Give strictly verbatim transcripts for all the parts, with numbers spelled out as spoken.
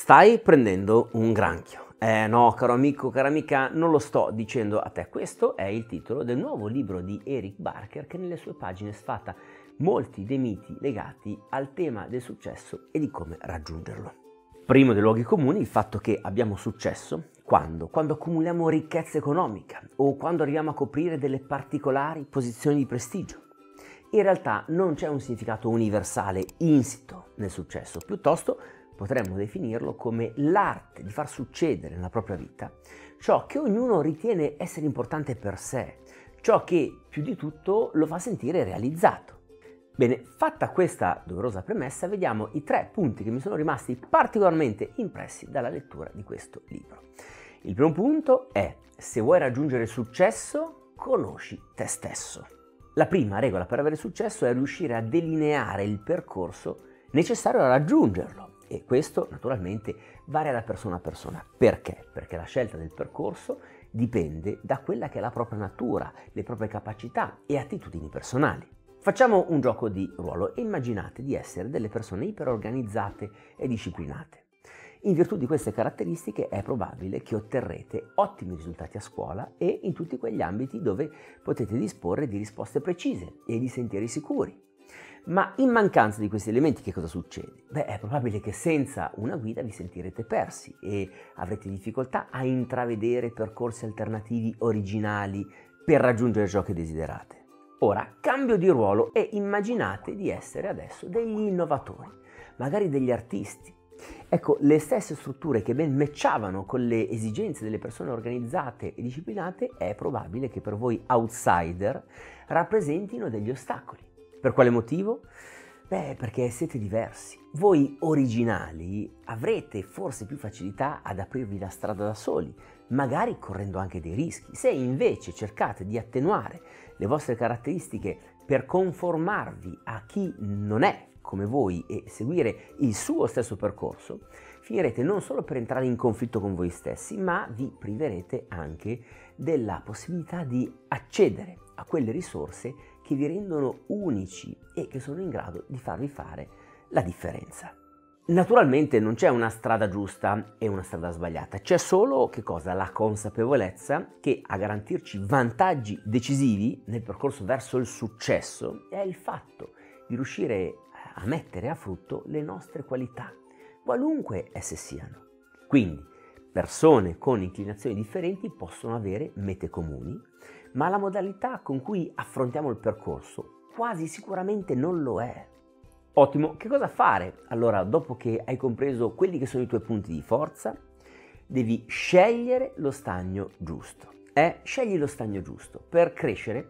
Stai prendendo un granchio. Eh no, caro amico, cara amica, non lo sto dicendo a te. Questo è il titolo del nuovo libro di Eric Barker che nelle sue pagine sfata molti dei miti legati al tema del successo e di come raggiungerlo. Primo dei luoghi comuni il fatto che abbiamo successo quando? Quando accumuliamo ricchezza economica o quando arriviamo a coprire delle particolari posizioni di prestigio. In realtà non c'è un significato universale insito nel successo, piuttosto potremmo definirlo come l'arte di far succedere nella propria vita ciò che ognuno ritiene essere importante per sé, ciò che più di tutto lo fa sentire realizzato. Bene, fatta questa doverosa premessa, vediamo i tre punti che mi sono rimasti particolarmente impressi dalla lettura di questo libro. Il primo punto è: se vuoi raggiungere successo, conosci te stesso. La prima regola per avere successo è riuscire a delineare il percorso necessario a raggiungerlo. E questo naturalmente varia da persona a persona. Perché? Perché la scelta del percorso dipende da quella che è la propria natura, le proprie capacità e attitudini personali. Facciamo un gioco di ruolo e immaginate di essere delle persone iperorganizzate e disciplinate. In virtù di queste caratteristiche è probabile che otterrete ottimi risultati a scuola e in tutti quegli ambiti dove potete disporre di risposte precise e di sentieri sicuri. Ma in mancanza di questi elementi che cosa succede? Beh, è probabile che senza una guida vi sentirete persi e avrete difficoltà a intravedere percorsi alternativi originali per raggiungere ciò che desiderate. Ora, cambio di ruolo e immaginate di essere adesso degli innovatori, magari degli artisti. Ecco, le stesse strutture che ben matchavano con le esigenze delle persone organizzate e disciplinate è probabile che per voi outsider rappresentino degli ostacoli. Per quale motivo? Beh, perché siete diversi. Voi originali avrete forse più facilità ad aprirvi la strada da soli, magari correndo anche dei rischi. Se invece cercate di attenuare le vostre caratteristiche per conformarvi a chi non è come voi e seguire il suo stesso percorso, finirete non solo per entrare in conflitto con voi stessi, ma vi priverete anche della possibilità di accedere a quelle risorse che vi rendono unici e che sono in grado di farvi fare la differenza. Naturalmente non c'è una strada giusta e una strada sbagliata, c'è solo che cosa? La consapevolezza che a garantirci vantaggi decisivi nel percorso verso il successo è il fatto di riuscire a mettere a frutto le nostre qualità, qualunque esse siano. Quindi, persone con inclinazioni differenti possono avere mete comuni, ma la modalità con cui affrontiamo il percorso quasi sicuramente non lo è. Ottimo, che cosa fare? Allora, dopo che hai compreso quelli che sono i tuoi punti di forza, devi scegliere lo stagno giusto. Eh? Scegli lo stagno giusto. Per crescere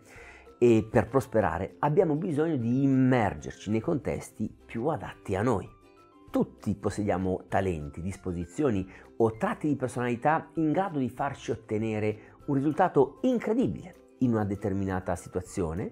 e per prosperare abbiamo bisogno di immergerci nei contesti più adatti a noi. Tutti possediamo talenti, disposizioni o tratti di personalità in grado di farci ottenere un risultato incredibile in una determinata situazione,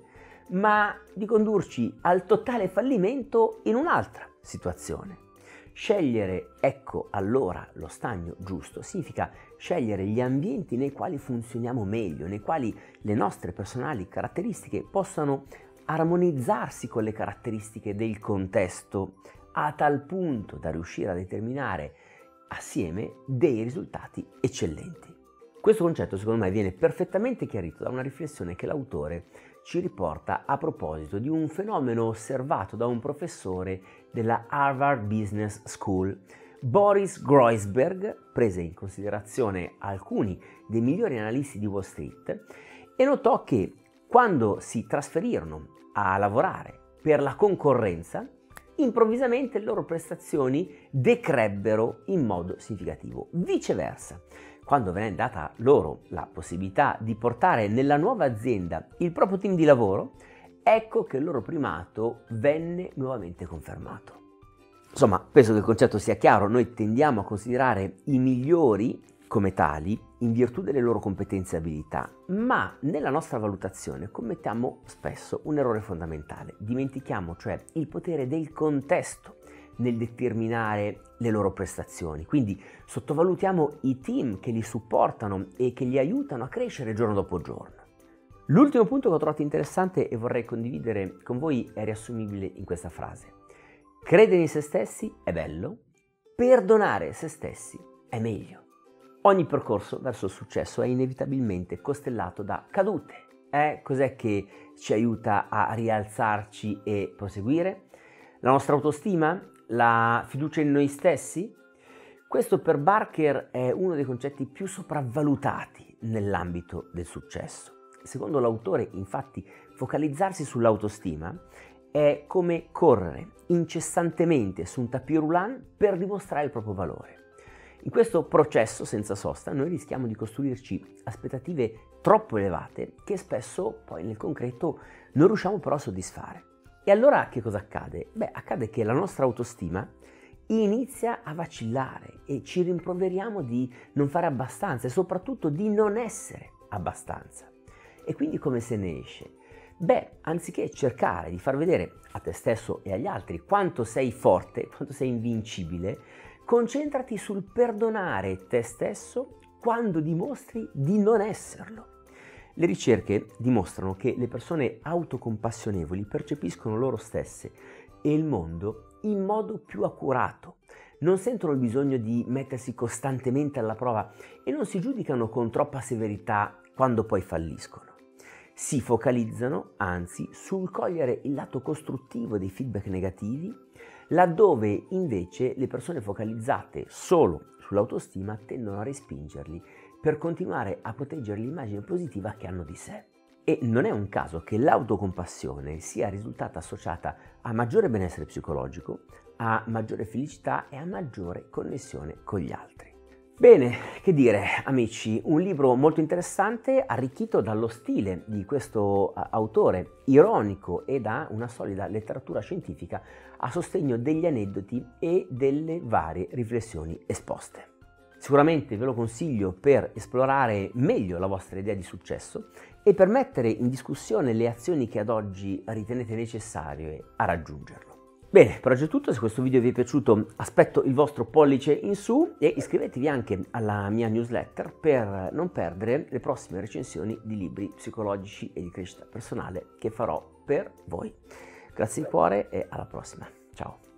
ma di condurci al totale fallimento in un'altra situazione. Scegliere, ecco allora lo stagno giusto, significa scegliere gli ambienti nei quali funzioniamo meglio, nei quali le nostre personali caratteristiche possano armonizzarsi con le caratteristiche del contesto, a tal punto da riuscire a determinare assieme dei risultati eccellenti. Questo concetto secondo me viene perfettamente chiarito da una riflessione che l'autore ci riporta a proposito di un fenomeno osservato da un professore della Harvard Business School. Boris Groysberg prese in considerazione alcuni dei migliori analisti di Wall Street e notò che quando si trasferirono a lavorare per la concorrenza, improvvisamente le loro prestazioni decrebbero in modo significativo. Viceversa, quando venne data loro la possibilità di portare nella nuova azienda il proprio team di lavoro, ecco che il loro primato venne nuovamente confermato. Insomma, penso che il concetto sia chiaro, noi tendiamo a considerare i migliori come tali in virtù delle loro competenze e abilità, ma nella nostra valutazione commettiamo spesso un errore fondamentale, dimentichiamo cioè il potere del contesto nel determinare le loro prestazioni, quindi sottovalutiamo i team che li supportano e che li aiutano a crescere giorno dopo giorno. L'ultimo punto che ho trovato interessante e vorrei condividere con voi è riassumibile in questa frase: credere in se stessi è bello, perdonare se stessi è meglio. Ogni percorso verso il successo è inevitabilmente costellato da cadute. Eh? Cos'è che ci aiuta a rialzarci e proseguire? La nostra autostima? La fiducia in noi stessi? Questo per Barker è uno dei concetti più sopravvalutati nell'ambito del successo. Secondo l'autore, infatti, focalizzarsi sull'autostima è come correre incessantemente su un tapis roulant per dimostrare il proprio valore. In questo processo senza sosta noi rischiamo di costruirci aspettative troppo elevate che spesso poi nel concreto non riusciamo però a soddisfare. E allora che cosa accade? Beh, accade che la nostra autostima inizia a vacillare e ci rimproveriamo di non fare abbastanza e soprattutto di non essere abbastanza. E quindi come se ne esce? Beh, anziché cercare di far vedere a te stesso e agli altri quanto sei forte, quanto sei invincibile, concentrati sul perdonare te stesso quando dimostri di non esserlo. Le ricerche dimostrano che le persone autocompassionevoli percepiscono loro stesse e il mondo in modo più accurato. Non sentono il bisogno di mettersi costantemente alla prova e non si giudicano con troppa severità quando poi falliscono. Si focalizzano, anzi, sul cogliere il lato costruttivo dei feedback negativi, laddove invece le persone focalizzate solo sull'autostima tendono a respingerli per continuare a proteggere l'immagine positiva che hanno di sé. E non è un caso che l'autocompassione sia risultata associata a maggiore benessere psicologico, a maggiore felicità e a maggiore connessione con gli altri. Bene, che dire amici, un libro molto interessante arricchito dallo stile di questo autore ironico e da una solida letteratura scientifica a sostegno degli aneddoti e delle varie riflessioni esposte. Sicuramente ve lo consiglio per esplorare meglio la vostra idea di successo e per mettere in discussione le azioni che ad oggi ritenete necessarie a raggiungerlo. Bene, per oggi è tutto. Se questo video vi è piaciuto aspetto il vostro pollice in su e iscrivetevi anche alla mia newsletter per non perdere le prossime recensioni di libri psicologici e di crescita personale che farò per voi. Grazie di cuore e alla prossima. Ciao!